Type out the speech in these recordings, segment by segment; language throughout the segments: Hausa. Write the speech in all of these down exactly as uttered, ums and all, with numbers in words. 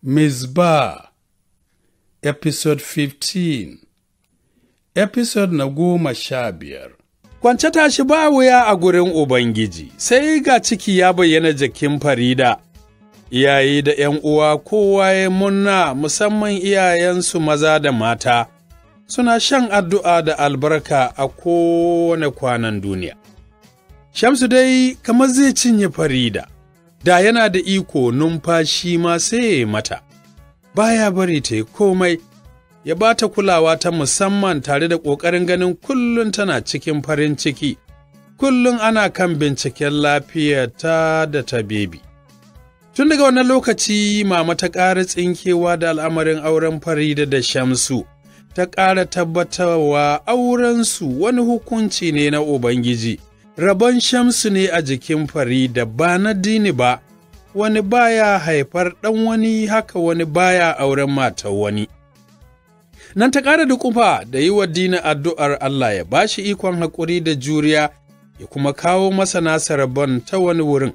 Misbah, Episode fifteen, Episode na goma sha biyar. Kwance tashi ba wuya a gurin Ubangiji, sai ga ciki ya bayyana jikin Farida. Iyaye da ’yan uwa kowa ya munna, musamman iyayensu maza da mata, suna shan addu'a da albarka a kowane kwanan duniya. Shamsu dai kamar zai cinye Farida, da yana da iko numfashi ma sai ya yi mata, baya bari ta yi komai, ya ba ta kulawa ta musamman tare da ƙoƙarin ganin kullum tana cikin farin ciki, kullum ana kan binciken lafiyarta da ta bebi. Tun daga wannan lokaci, mama ta ƙara tsinkewa da al'amarin auren Farida da Shamsu, ta ƙara tabbatarwa aurensu wani hukunci ne na Ubangiji. Rabon Shamsu ne a jikin Farida ba na dini ba, wani baya haifar ɗan wani haka wani baya auren matar wani. Nan ta ƙara duƙufa da yi wa dini addu'ar Allah ya ba shi ikon haƙuri da juriya, ya kuma kawo masa nasa rabon ta wani wurin.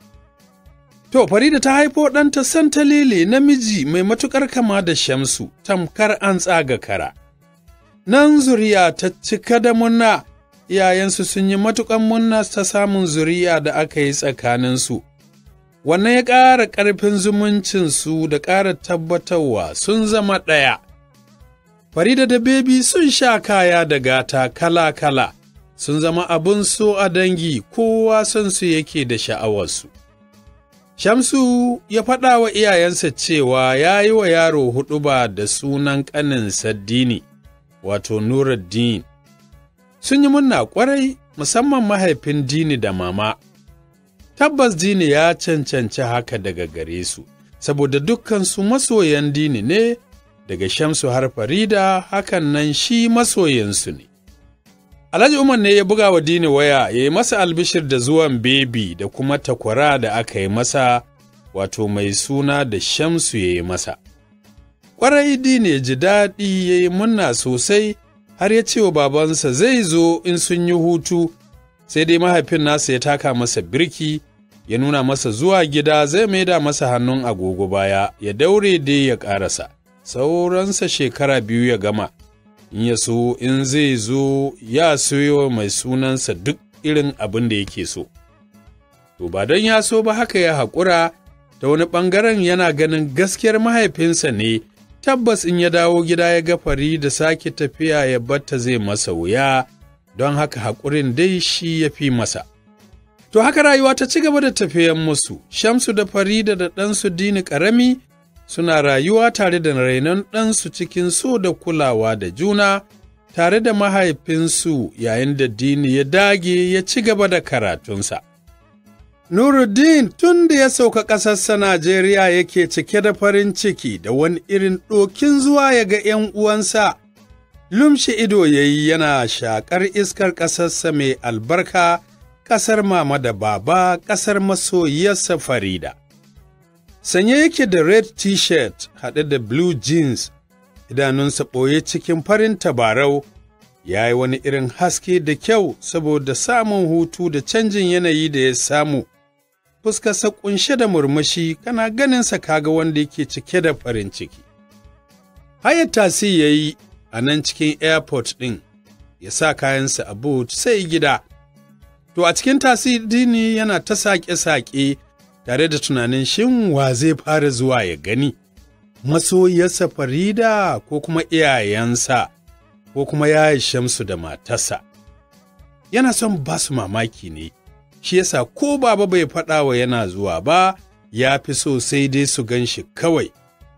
To, Farida ta haifo ɗanta Santalele namiji mai matuƙar kama da Shamsu, tamkar an tsaga kara. Nan zuriya ta cika da munna, iyayensu sun yi matuƙan munna ta samun zuriya da aka yi tsakaninsu. Wannan ya ƙara ƙarfin zumuncinsu da ƙara tabbatarwa sun zama ɗaya. Farida da Bebi sun sha kaya da gata kala-kala, sun zama abin so a dangi, kowa son su yake da sha'awarsu. Shamsu ya faɗa wa iyayensa cewa ya yi wa yaro huɗuba da sunan ƙaninsa Dini, wato Nuruddin. Sun yi munna ƙwarai, musamman mahaifin Dini da mama. Tabbas Dini ya cancanci haka daga gare su, saboda dukkansu masoyan Dini ne, daga Shamsu har Farida, hakan nan shi masoyinsu ne. Alhaji Umar ne ya buga wa Dini waya ya yi masa albishir da zuwan Bebi da kuma takwara da aka yi masa, wato mai suna da Shamsu ya yi masa. Ƙwarai Dini ya ji daɗi ya yi munna sosai, har ya ce wa babansa zai zo in sun yi hutu, sai dai mahaifin nasa ya taka masa birki, ya nuna masa zuwa gida zai maida masa hannun agogo baya, ya daure dai ya ƙarasa. Sauransa shekara biyu ya gama. In ya so in zai zo ya soyo mai sunansa duk irin abin da yake so. To ba don ya so ba haka ya haƙura, ta wani ɓangaren yana ganin gaskiyar mahaifinsa ne, tabbas in ya dawo gida ya ga Farida sake tafiya ya batta zai masa wuya, don haka haƙurin dai shi ya fi masa. To haka rayuwa ta ci gaba da tafiyan musu, Shamsu da Farida da ɗansu Dini ƙarami, suna rayuwa tare da rainon ɗansu cikin so da kulawa da juna, tare da mahaifinsu yayin da Dini ya dage ya ci gaba da karatunsa. Nuruddin tun da ya sauka ƙasarsa Najeriya yake cike da farin ciki da wani irin ɗokin zuwa ya ga ’yan uwansa. Lumshe ido ya yi yana shaƙar iskar ƙasarsa mai albarka, ƙasar mama da baba, ƙasar masoyiyarsa Farida. Sanye yake da red t-shirt haɗe da blue jeans, idanunsa ɓoye cikin farin tabarau, ya yi wani irin haske da kyau saboda samun hutu da canjin yanayi da ya samu. Fuskarsa ƙunshe da murmushi, kana ganinsa kaga wanda yake cike da farin ciki. Hayar tasi ya yi a nan cikin airport ɗin, ya sa kayansa a boot sai gida. To a cikin tasi Dini yana ta saƙe-saƙe, tare da tunanin shin wa zai fara zuwa ya gani, masoyiyarsa Farida ko kuma iyayensa, ko kuma yaya Shamsu da matarsa. Yana son ba su mamaki ne, shi yasa ko baba bai faɗa wa yana zuwa ba, ya fi so sai dai su gan shi kawai.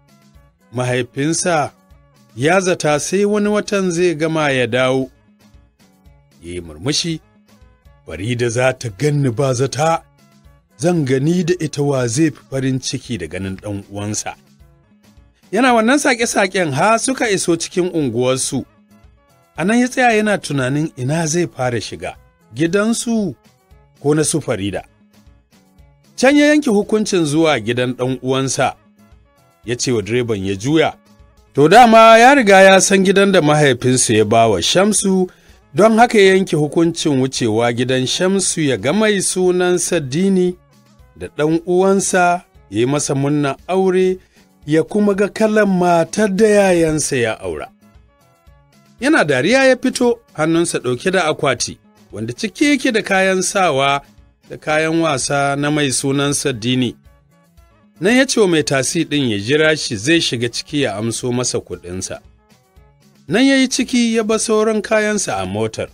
Mahaifinsa ya zata sai wani watan zai gama ya dawo. Ya yi murmushi, Farida za ta ganni ba zata. Zan gani da ita wa zai fi farin ciki da ganin ɗan uwansa. Yana wannan saƙe-saƙen ha suka iso cikin unguwarsu, a nan ya tsaya yana tunanin ina zai fara shiga, gidansu ko na su Farida. Can ya yanke hukuncin zuwa gidan ɗan uwansa, ya ce wa direban ya juya. To dama ya riga ya san gidan da mahaifinsu ya ba wa Shamsu, don haka ya yanke hukuncin wucewa gidan Shamsu ya ga mai sunansa Dini, da ɗan uwansa ya yi masa munna aure ya kuma ga kalan matar da yayansa ya aura. Yana dariya ya fito, hannunsa ɗauke da akwati, wanda cike yake da kayan sawa da kayan wasa na mai sunansa Dini. Nan ya ce wa mai tasi ɗin ya jira shi zai shiga ciki ya amso masa kuɗinsa. Nan ya yi ciki ya ba sauran kayansa a motar.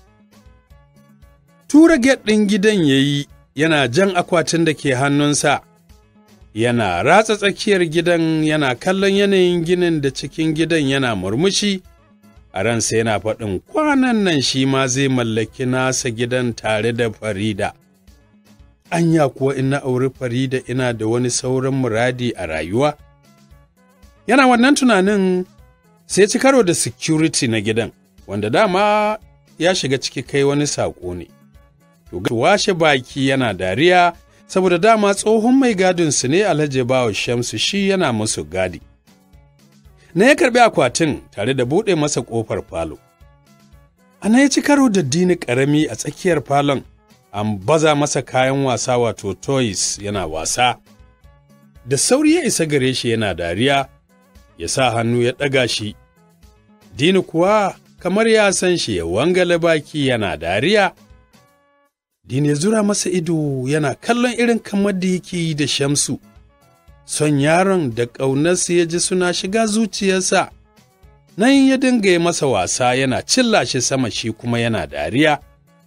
Tura get ɗin gidan ya yi yana jan akwatin da ke hannunsa. Yana ratsa tsakiyar gidan yana kallon yanayin ginin da cikin gidan yana murmushi. A ransa yana faɗin kwanan nan shi ma zai mallaki nasa gidan tare da Farida. Anya kuwa in na auri Farida ina da wani sauran muradi a rayuwa? Yana wannan tunanin sai ci karo da security na gidan, wanda dama ya shiga ciki kai wani saƙo ne. To washe baki yana dariya, saboda dama tsohon mai gadinsu ne Alhaji Bawa Shamsu shi yana musu gadi. Na ya karɓi akwatin tare da buɗe masa ƙofar falo. Ana ya ci karo da Dini ƙarami a tsakiyar falon, an baza masa kayan wasa wato toys yana wasa. Da sauri ya isa gare shi yana dariya, ya sa hannu ya ɗaga shi. Dini kuwa kamar ya san shi ya wangale baki yana dariya. Dini ya zura masa ido yana kallon irin kamar da yake yi da Shamsu. Son yaron da ƙaunarsa ya ji suna shiga zuciyarsa. Nan ya dinga yi masa wasa yana cilla shi sama shi kuma yana dariya.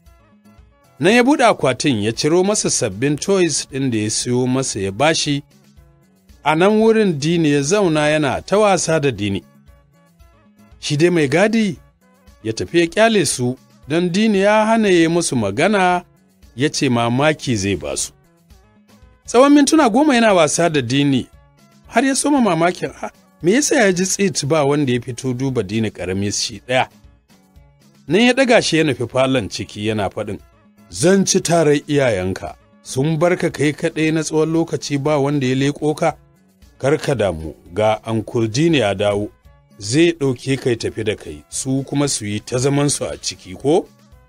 Nan ya buɗe akwatin ya ciro masa sabbin toys ɗin da ya siyo masa ya bashi. A nan wurin Dini ya zauna yana ta wasa da Dini. Shi dai mai gadi ya tafi ya ƙyale su don Dini ya hana ya musu magana, ya ce mamaki zai ba su. Tsawon mintuna goma yana wasa da Dini, har ya soma mamakin ha, me yasa ya ji tsit ba wanda ya fito duba Dini ƙarami shi ɗaya. Nan ya ɗaga shi ya nufi falon ciki yana faɗin, zan ci tarar iyayenka, sun barka kai kaɗai na tsawon lokaci ba wanda ya leƙo ka, kar ka damu ga Ankur Dini ya dawo, zai ɗauke kai tafi da kai, su kuma su yi ta zamansu a ciki ko?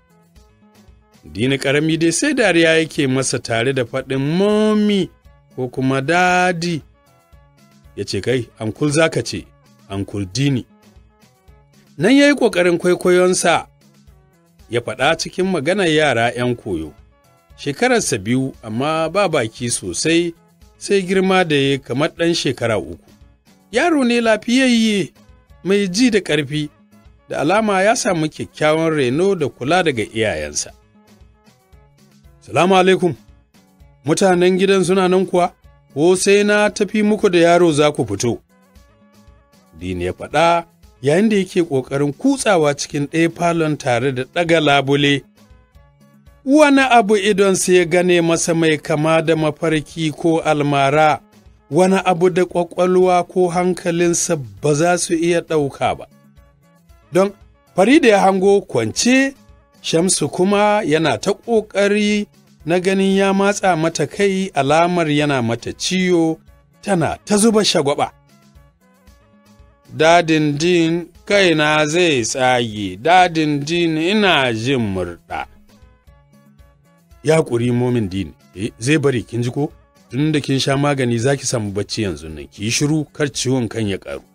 Dini ƙarami dai sai dariya yake masa tare da faɗin mommy ko kuma dadi. Ya ce kai, Ankul za ka ce, Ankul Dini. Nan ya yi ƙoƙarin kwaikwayonsa, ya faɗa cikin maganar yara ‘yan koyo. Shekararsa biyu amma ba baki sosai, sai girma da ya kamar ɗan shekara uku. Yaro ne lafiyayye, mai ji da ƙarfi, da alama ya samu kyakkyawan reno da kula daga iyayensa. Salamu alaikum, mutanen gidan suna nan kuwa, ko sai na tafi muku da yaro za ku fito? Dini ya faɗa yayin da yake ƙoƙarin kutsawa cikin ɗaya falon tare da ɗaga labule. Wani abu idonsa ya gane masa mai kama da mafarki ko almara, wani abu da ƙwaƙwalwa ko hankalinsa ba za su iya ɗauka ba. Don Farida ya hango kwance, Shamsu kuma yana ta ƙoƙari na ganin ya matsa mata kai, alamar yana mata ciyo, tana ta zuba shagwaba. Dadin din kaina zai tsage, dadin din ina jin murɗa. Ya ƙuri momin din, eh, zai bari kin ji ko? Tun da kin sha magani za ki samu bacci yanzu nan, ki yi shiru kar ciwon kan ya ƙaru.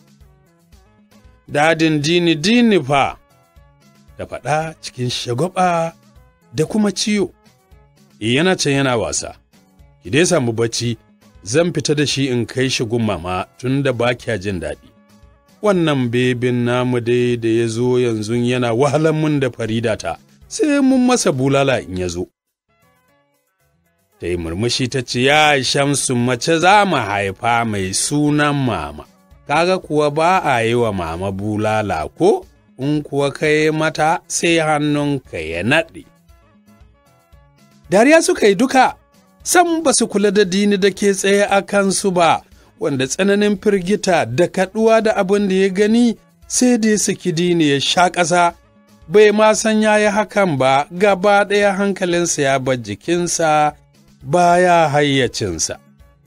Dadin dini dini fa, da faɗa cikin shagwaba da kuma ciwo. E yana can yana wasa, ki dai samu bacci, zan fita da shi in kai shi gun mama tun da ba kya jin daɗi. Wannan bebin namu dai da ya zo yanzu yana wahalar mun da Farida ta, sai mun masa bulala in ya zo. Ta yi murmushi ta ce, ya Shamsu mace za mu haifa mai sunan mama, kaga kuwa ba a yi wa mama bulala ko? In kuwa kai mata sai hannunka ya naɗe. Dariya suka yi duka, sam ba su kula da Dini da ke tsaye a kansu ba, wanda tsananin firgita da kaɗuwa da abin da ya gani sai da ya saki Dini ya sha ƙasa, bai ma san ya yi hakan ba, gaba ɗaya hankalinsa ya bar jikinsa baya hayyacinsa.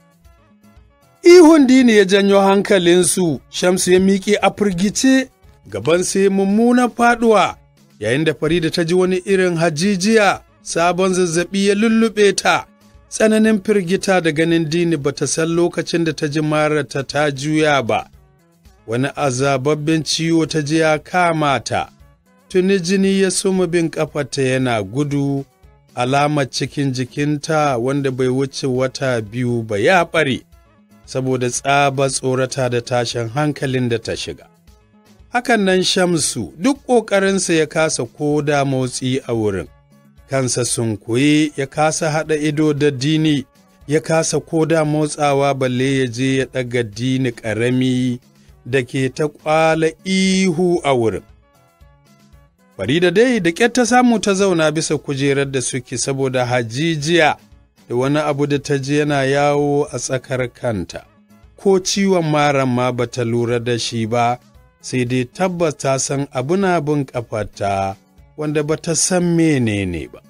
Ihun Dini ya janyo hankalinsu, Shamsu ya miƙe a firgice, gaban sai mummunan faɗuwa, yayin da Farida ta ji wani irin hajijiya, sabon zazzaɓi ya lullube ta, Tsananin firgita da ganin Dini ba ta san lokacin da ta ji mararta ta juya ba, wani azababben ciwo ta ji ya kama ta, tuni jini ya suma bin ƙafarta yana gudu, alamar cikin jikinta wanda bai wuce wata biyu ba ya ɓare, saboda tsaba tsorata da tashin hankalin da ta shiga. Hakan nan Shamsu duk ƙoƙarinsa ya kasa ko da motsi a wurin, kansa sunkuye ya kasa haɗa ido da Dini, ya kasa ko da motsawa balle ya je ya ɗaga Dini ƙarami da ke ta ƙwala ihu a wurin. Farida dai da ƙyar ta samu ta zauna bisa kujerar da suke saboda hajijiya da wani abu da ta ji yana yawo a tsakar kanta, ko ciwon maran ma ba ta lura da shi ba, sai dai tabbas ta san abu na bin ƙafarta wanda ba ta san menene ba.